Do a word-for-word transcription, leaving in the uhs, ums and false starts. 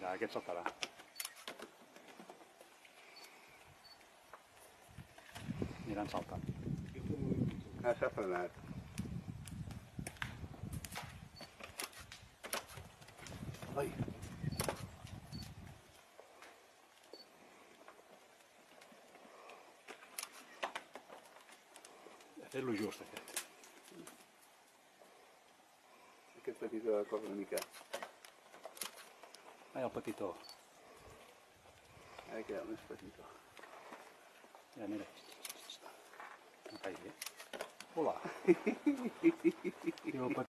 Mira, aquest saltarà. Aniran saltant. Ah, s'ha frenat. Ai! Ha fet lo just, aquest. Aquest petit ha de córrer una mica. Ai, el petitó. Ha de quedar més petitó. Mira, mira. No caigui, eh? Hola! Diu el petitó.